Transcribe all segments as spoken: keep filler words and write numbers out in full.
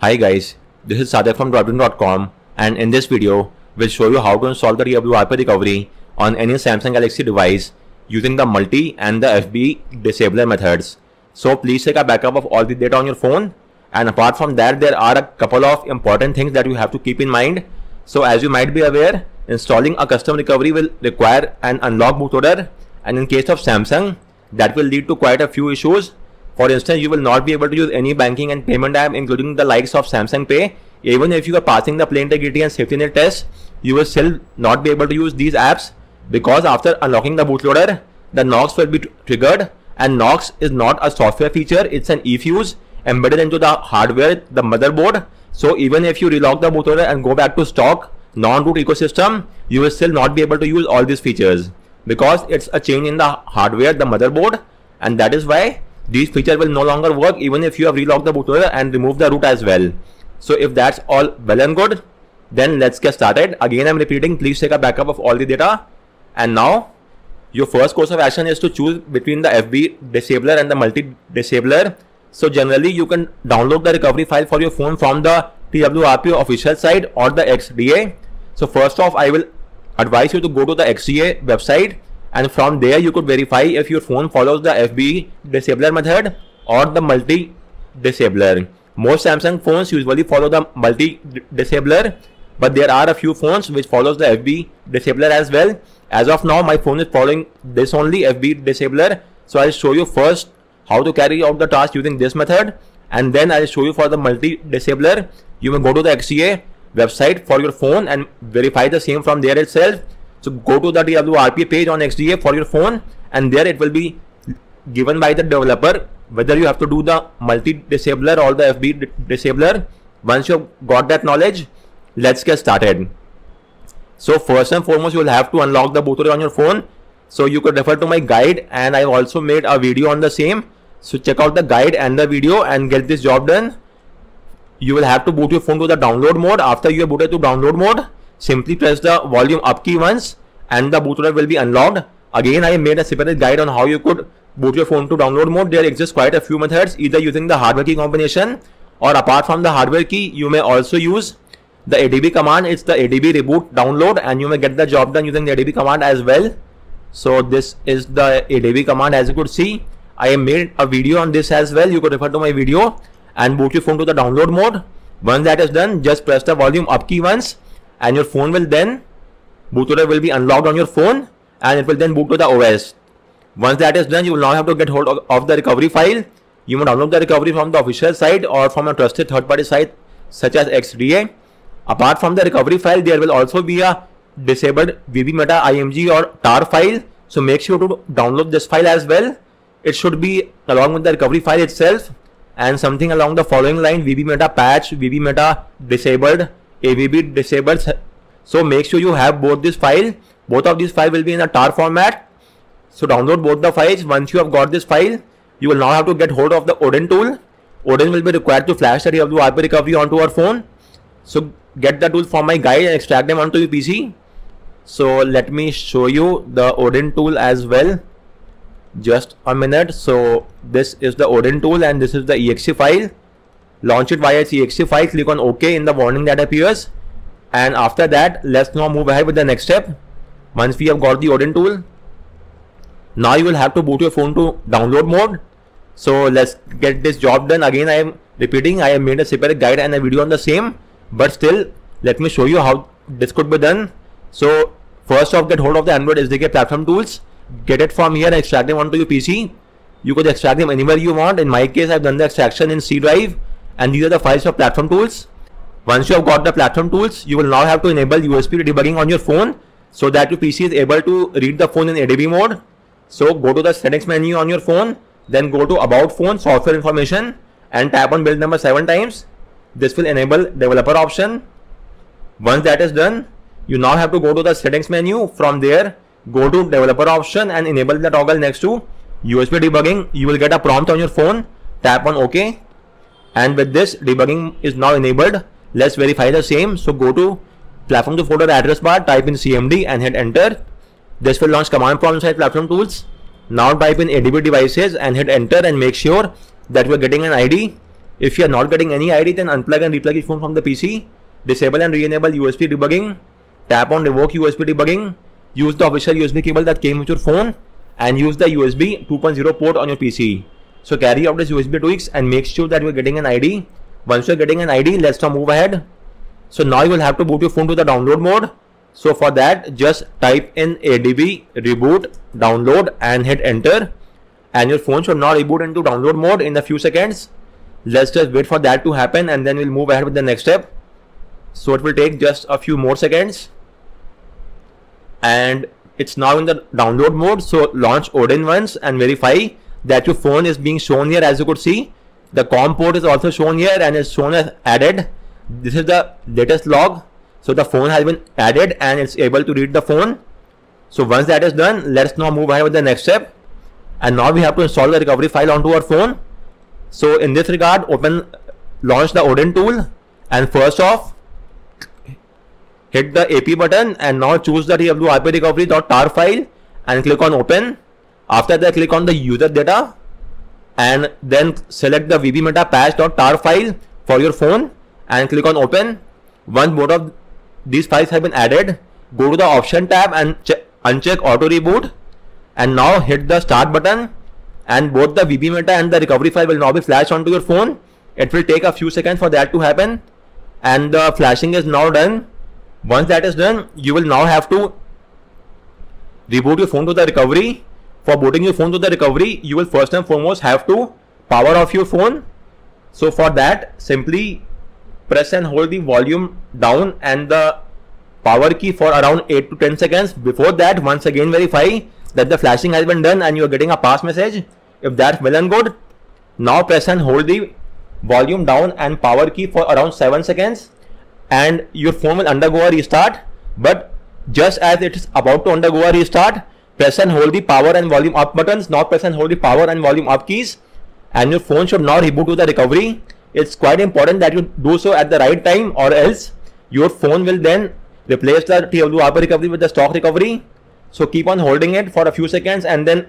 Hi guys, this is Sadak from Droidbin dot com, and in this video we'll show you how to install the T W R P recovery on any Samsung Galaxy device using the multi and the F B disabler methods. So please take a backup of all the data on your phone, and apart from that there are a couple of important things that you have to keep in mind. So as you might be aware, installing a custom recovery will require an unlocked bootloader, and in case of Samsung that will lead to quite a few issues. For instance, you will not be able to use any banking and payment app including the likes of Samsung Pay. Even if you are passing the plain integrity and safety net test, you will still not be able to use these apps, because after unlocking the bootloader, the Knox will be triggered, and Knox is not a software feature, it's an eFuse embedded into the hardware, the motherboard. So even if you relock the bootloader and go back to stock non-root ecosystem, you will still not be able to use all these features, because it's a change in the hardware, the motherboard, and that is why these features will no longer work even if you have relocked the bootloader and removed the root as well. So if that's all well and good, then let's get started. Again, I'm repeating, please take a backup of all the data. And now your first course of action is to choose between the F B disabler and the multi disabler. So generally you can download the recovery file for your phone from the T W R P official site or the X D A. So first off, I will advise you to go to the X D A website, and from there you could verify if your phone follows the F B disabler method or the multi disabler. Most Samsung phones usually follow the multi disabler, but there are a few phones which follows the F B disabler as well. As of now, my phone is following this only, F B disabler. So I'll show you first how to carry out the task using this method, and then I'll show you for the multi disabler. You may go to the X D A website for your phone and verify the same from there itself. So go to the T W R P page on X D A for your phone, and there it will be given by the developer whether you have to do the multi disabler or the F B disabler. Once you have got that knowledge, let's get started. So first and foremost, you will have to unlock the bootloader on your phone. So you could refer to my guide, and I've also made a video on the same. So check out the guide and the video and get this job done. You will have to boot your phone to the download mode. After you have booted to download mode, simply press the volume up key once and the bootloader will be unlocked. Again, I made a separate guide on how you could boot your phone to download mode. There exists quite a few methods, either using the hardware key combination, or apart from the hardware key, you may also use the A D B command. It's the A D B reboot download, and you may get the job done using the A D B command as well. So this is the A D B command. As you could see, I have made a video on this as well. You could refer to my video and boot your phone to the download mode. Once that is done, just press the volume up key once, and your phone will then, bootloader will be unlocked on your phone, and it will then boot to the O S. Once that is done, you will now have to get hold of, of the recovery file. You may download the recovery from the official site or from a trusted third-party site such as X D A. Apart from the recovery file, there will also be a disabled V B Meta I M G or T A R file. So make sure to download this file as well. It should be along with the recovery file itself, and something along the following line: V B Meta patch, V B Meta disabled, A V B disabled. So make sure you have both this file. Both of these files will be in a T A R format. So download both the files. Once you have got this file, you will now have to get hold of the Odin tool. Odin will be required to flash the T W R P recovery onto our phone. So get the tool from my guide and extract them onto your P C. So let me show you the Odin tool as well. Just a minute. So this is the Odin tool, and this is the E X E file. Launch it via its E X E file. Click on OK in the warning that appears. And after that, let's now move ahead with the next step. Once we have got the Odin tool, now you will have to boot your phone to download mode. So let's get this job done. Again, I am repeating, I have made a separate guide and a video on the same, but still let me show you how this could be done. So first off, get hold of the Android S D K platform tools. Get it from here and extract them onto your P C. You could extract them anywhere you want. In my case, I've done the extraction in C drive, and these are the files for platform tools. Once you have got the platform tools, you will now have to enable U S B debugging on your phone so that your P C is able to read the phone in A D B mode. So go to the settings menu on your phone, then go to about phone, software information, and tap on build number seven times. This will enable developer option. Once that is done, you now have to go to the settings menu. From there, go to developer option and enable the toggle next to U S B debugging. You will get a prompt on your phone. Tap on OK, and with this, debugging is now enabled. Let's verify the same. So go to platform to folder address bar, type in C M D and hit enter. This will launch command prompt inside platform tools. Now type in A D B devices and hit enter, and make sure that you are getting an I D. If you are not getting any I D, then unplug and replug your phone from the P C. Disable and re-enable U S B debugging. Tap on revoke U S B debugging. Use the official U S B cable that came with your phone and use the U S B two point oh port on your P C. So carry out this U S B tweaks and make sure that you are getting an I D. Once you are getting an I D, let's now move ahead. So now you will have to boot your phone to the download mode. So for that, just type in A D B reboot download and hit enter. And your phone should now reboot into download mode in a few seconds. Let's just wait for that to happen and then we'll move ahead with the next step. So it will take just a few more seconds. And it's now in the download mode. So launch Odin once and verify that your phone is being shown here. As you could see, the COM port is also shown here and it's shown as added. This is the latest log. So the phone has been added and it's able to read the phone. So once that is done, let's now move ahead with the next step. And now we have to install the recovery file onto our phone. So in this regard, open, launch the Odin tool, and first off, hit the A P button and now choose the T W I P recovery dot tar file and click on open. After that, click on the user data and then select the vbmeta patch dot tar file for your phone and click on open. Once both of these files have been added, go to the option tab and uncheck auto reboot and now hit the start button, and both the vbmeta and the recovery file will now be flashed onto your phone. It will take a few seconds for that to happen and the flashing is now done. Once that is done, you will now have to reboot your phone to the recovery. For booting your phone to the recovery, you will first and foremost have to power off your phone. So for that, simply press and hold the volume down and the power key for around eight to ten seconds. Before that, once again verify that the flashing has been done and you are getting a pass message. If that's well and good, now press and hold the volume down and power key for around seven seconds and your phone will undergo a restart. But just as it is about to undergo a restart, press and hold the power and volume up buttons. Now press and hold the power and volume up keys and your phone should now reboot to the recovery. It's quite important that you do so at the right time, or else your phone will then replace the T W I P recovery with the stock recovery. So keep on holding it for a few seconds and then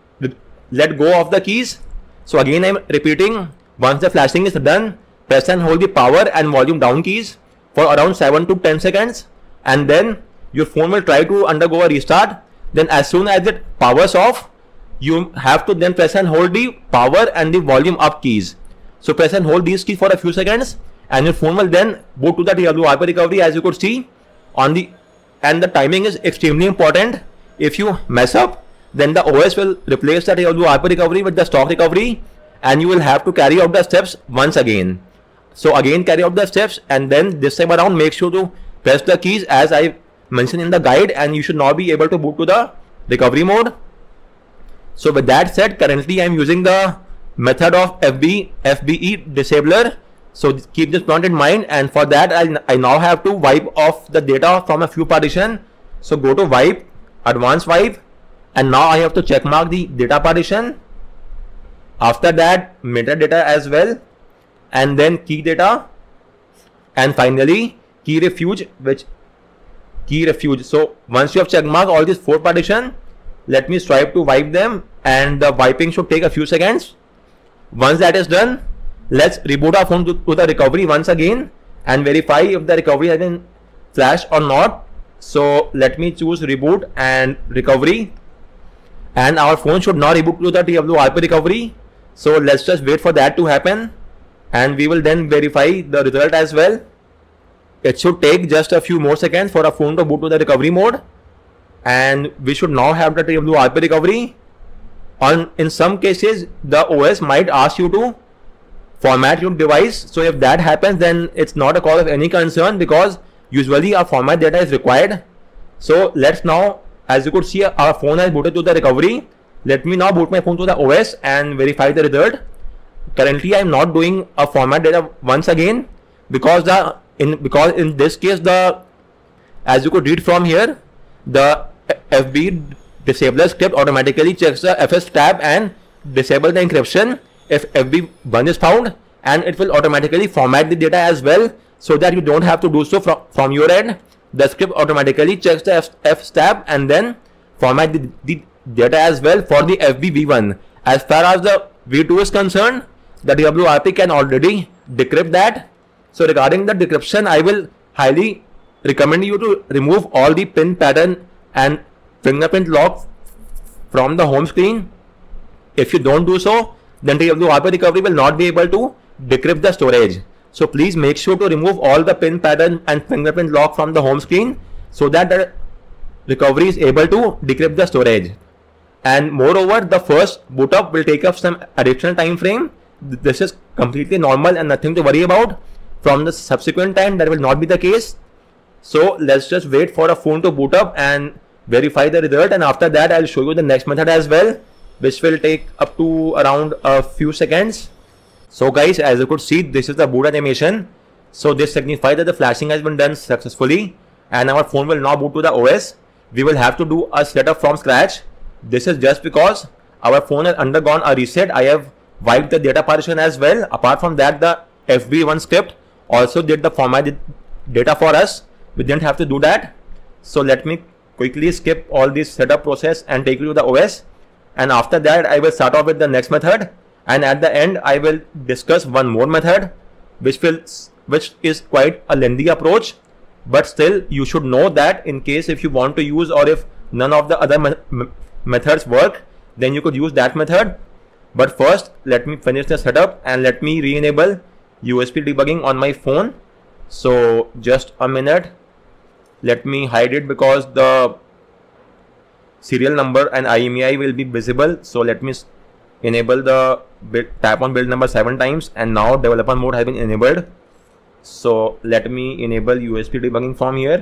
let go of the keys. So again, I'm repeating, once the flashing is done, press and hold the power and volume down keys for around seven to ten seconds and then your phone will try to undergo a restart. Then as soon as it powers off, you have to then press and hold the power and the volume up keys. So press and hold these keys for a few seconds and your phone will then boot to the T W I P recovery, as you could see on the, and the timing is extremely important. If you mess up, then the O S will replace the T W I P recovery with the stock recovery and you will have to carry out the steps once again. So again, carry out the steps and then this time around make sure to press the keys as I mentioned in the guide and you should now be able to boot to the recovery mode. So with that said, currently I am using the method of F B F B E disabler. So keep this point in mind, and for that I, I now have to wipe off the data from a few partition. So go to wipe, advanced wipe, and now I have to check mark the data partition. After that, metadata as well, and then key data, and finally key refuge, which key refuge. So once you have check mark all these four partition, let me strive to wipe them, and the wiping should take a few seconds. Once that is done, let's reboot our phone to, to the recovery once again and verify if the recovery has been flashed or not. So let me choose reboot and recovery, and our phone should now reboot to the T W I P recovery. So let's just wait for that to happen and we will then verify the result as well. It should take just a few more seconds for our phone to boot to the recovery mode, and we should now have the T W I P recovery. On in some cases, the O S might ask you to format your device. So if that happens, then it's not a cause of any concern because usually our format data is required. So let's now, as you could see, our phone has booted to the recovery. Let me now boot my phone to the O S and verify the result. Currently, I am not doing a format data once again because the in because in this case the as you could read from here, the F B disabler script automatically checks the F S tab and disable the encryption if F B one is found, and it will automatically format the data as well, so that you don't have to do so from, from your end. The script automatically checks the F, F tab and then format the, the data as well for the F B v one. As far as the v two is concerned, the T W R P can already decrypt that. So regarding the decryption, I will highly recommend you to remove all the pin pattern and fingerprint lock from the home screen. If you don't do so, then T W R P recovery will not be able to decrypt the storage. So please make sure to remove all the pin pattern and fingerprint lock from the home screen so that the recovery is able to decrypt the storage. And moreover, the first boot up will take up some additional time frame. This is completely normal and nothing to worry about. From the subsequent time, that will not be the case. So let's just wait for a phone to boot up and verify the result, and after that I'll show you the next method as well, which will take up to around a few seconds. So guys, as you could see, this is the boot animation. So this signifies that the flashing has been done successfully and our phone will now boot to the O S. We will have to do a setup from scratch. This is just because our phone has undergone a reset. I have wiped the data partition as well. Apart from that, the F B one script also did the formatted data for us. We didn't have to do that. So let me quickly skip all this setup process and take you to the O S. And after that, I will start off with the next method. And at the end, I will discuss one more method, which will, which is quite a lengthy approach. But still, you should know that in case if you want to use, or if none of the other me methods work, then you could use that method. But first, let me finish the setup and let me re-enable U S B debugging on my phone. So just a minute. Let me hide it because the serial number and I M E I will be visible. So let me enable the build, tap on build number seven times, and now developer mode has been enabled. So let me enable U S B debugging from here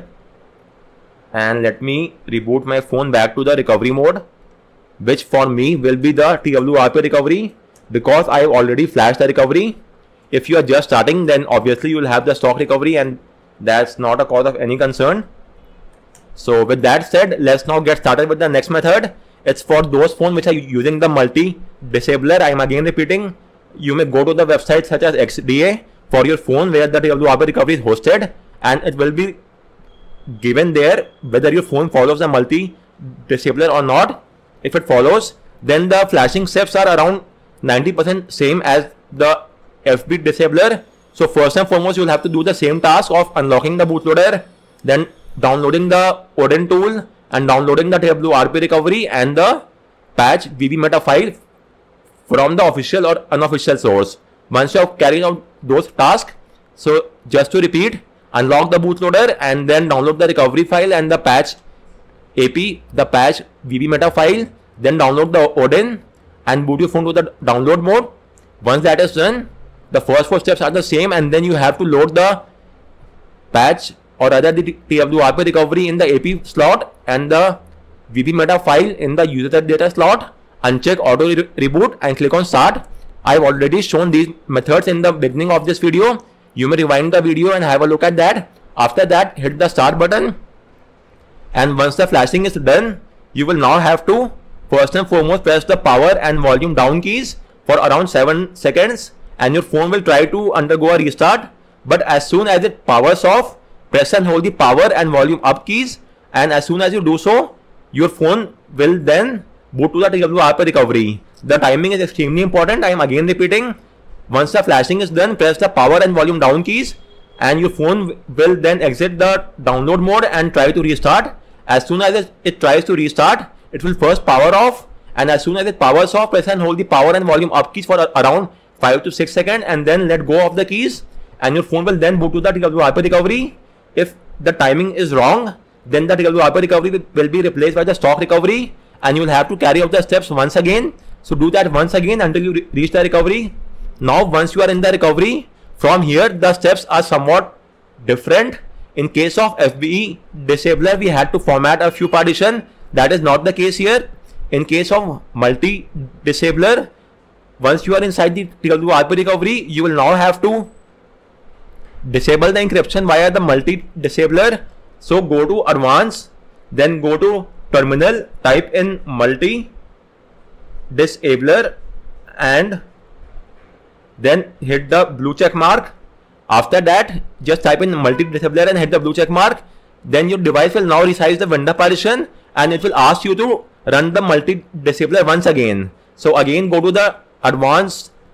and let me reboot my phone back to the recovery mode, which for me will be the T W R P recovery because I have already flashed the recovery. If you are just starting, then obviously you will have the stock recovery and that's not a cause of any concern. So with that said, let's now get started with the next method. It's for those phones which are using the multi disabler. I am again repeating, you may go to the website such as X D A for your phone where the T W R P recovery is hosted, and it will be given there whether your phone follows the multi disabler or not. If it follows, then the flashing steps are around ninety percent same as the F B disabler. So first and foremost, you will have to do the same task of unlocking the bootloader, then downloading the Odin tool and downloading the T W R P recovery and the patch V B meta file from the official or unofficial source. Once you have carried out those tasks, so just to repeat, unlock the bootloader and then download the recovery file and the patch A P, the patch V B meta file, then download the Odin and boot your phone to the download mode. Once that is done, the first four steps are the same, and then you have to load the patch or rather the T W R P recovery in the A P slot and the V B meta file in the user data slot. Uncheck auto re reboot and click on start. I have already shown these methods in the beginning of this video. You may rewind the video and have a look at that. After that, hit the start button. And once the flashing is done, you will now have to first and foremost press the power and volume down keys for around seven seconds. And your phone will try to undergo a restart, but as soon as it powers off, press and hold the power and volume up keys, and as soon as you do so, your phone will then boot to the T W R P recovery. The timing is extremely important. I am again repeating, once the flashing is done, press the power and volume down keys and your phone will then exit the download mode and try to restart. As soon as it, it tries to restart, it will first power off, and as soon as it powers off, press and hold the power and volume up keys for around five to six seconds and then let go of the keys, and your phone will then boot to the T W R P recovery. If the timing is wrong, then the T W R P recovery will be replaced by the stock recovery and you will have to carry out the steps once again. So do that once again until you re reach the recovery. Now once you are in the recovery, from here the steps are somewhat different. In case of F B E disabler, we had to format a few partition. That is not the case here. In case of multi disabler, once you are inside the T W R P recovery, you will now have to disable the encryption via the multi disabler. So go to advanced, then go to terminal, type in multi disabler and then hit the blue check mark. After that, just type in multi disabler and hit the blue check mark. Then your device will now resize the vendor partition and it will ask you to run the multi disabler once again. So again, go to the advanced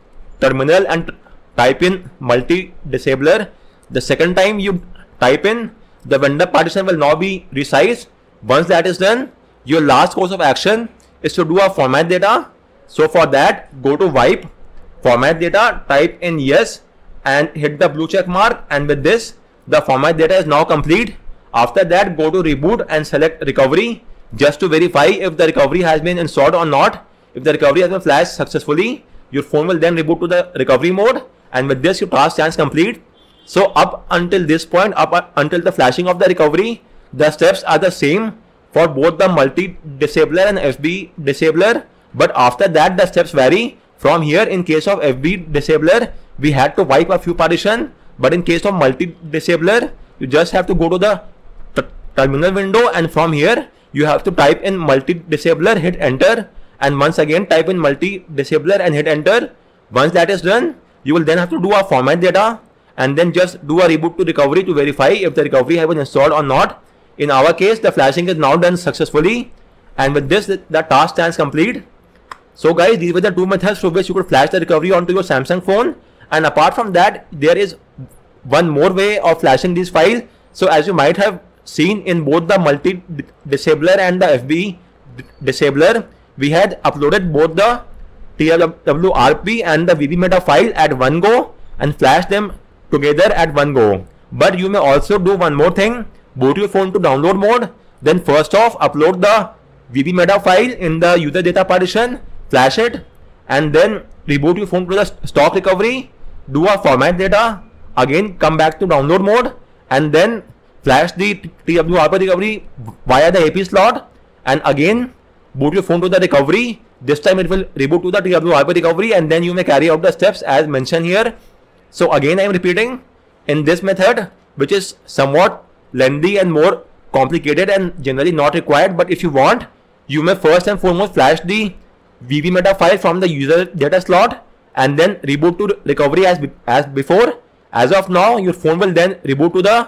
terminal and type in multi disabler. The second time you type in, the vendor partition will now be resized. Once that is done, your last course of action is to do a format data. So for that, go to wipe, format data, type in yes and hit the blue check mark, and with this the format data is now complete. After that, go to reboot and select recovery just to verify if the recovery has been installed or not. If the recovery has been flashed successfully, your phone will then reboot to the recovery mode, and with this your task stands complete. So up until this point, up until the flashing of the recovery, the steps are the same for both the multi disabler and F B disabler, but after that the steps vary. From here, in case of F B disabler, we had to wipe a few partition, but in case of multi disabler, you just have to go to the terminal window, and from here you have to type in multi disabler, hit enter, and once again type in multi disabler and hit enter. Once that is done, you will then have to do a format data and then just do a reboot to recovery to verify if the recovery has been installed or not. In our case, the flashing is now done successfully, and with this the task stands complete. So guys, these were the two methods through which you could flash the recovery onto your Samsung phone, and apart from that, there is one more way of flashing these files. So as you might have seen in both the multi disabler and the F B disabler, we had uploaded both the T W R P and the V B meta file at one go and flash them together at one go. But you may also do one more thing: boot your phone to download mode, then first off upload the V B meta file in the user data partition, flash it, and then reboot your phone to the stock recovery, do a format data, again come back to download mode, and then flash the T W R P recovery via the A P slot, and again boot your phone to the recovery. This time it will reboot to the T W R P recovery, and then you may carry out the steps as mentioned here. So again I am repeating, in this method, which is somewhat lengthy and more complicated and generally not required, but if you want, you may first and foremost flash the V B meta file from the user data slot and then reboot to recovery as, as before. As of now, your phone will then reboot to the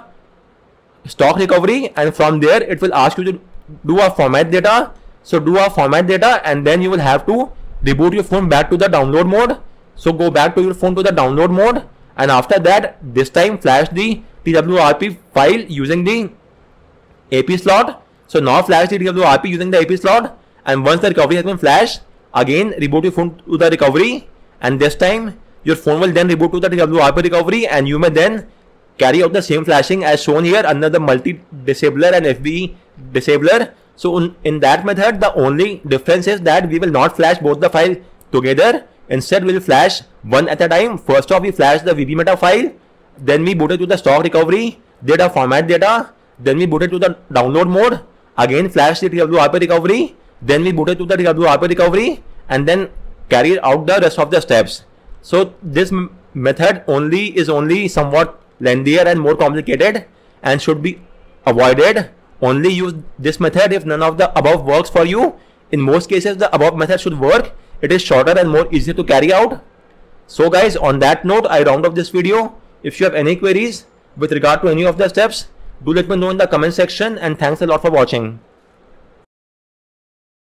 stock recovery, and from there it will ask you to do a format data. So do a format data, and then you will have to reboot your phone back to the download mode. So go back to your phone to the download mode, and after that, this time flash the T W R P file using the A P slot. So now flash the T W R P using the A P slot, and once the recovery has been flashed, again reboot your phone to the recovery, and this time your phone will then reboot to the T W R P recovery, and you may then carry out the same flashing as shown here under the multi disabler and F B disabler. So in, in that method, the only difference is that we will not flash both the files together. Instead, we will flash one at a time. First off, we flash the V B meta file, then we boot it to the stock recovery, did a format data, then we boot it to the download mode, again flash the T W R P recovery, then we boot it to the T W R P recovery, and then carry out the rest of the steps. So this method only is only somewhat lengthier and more complicated and should be avoided. Only use this method if none of the above works for you. In most cases, the above method should work. It is shorter and more easier to carry out. So guys, on that note, I round off this video. If you have any queries with regard to any of the steps, do let me know in the comment section, and thanks a lot for watching.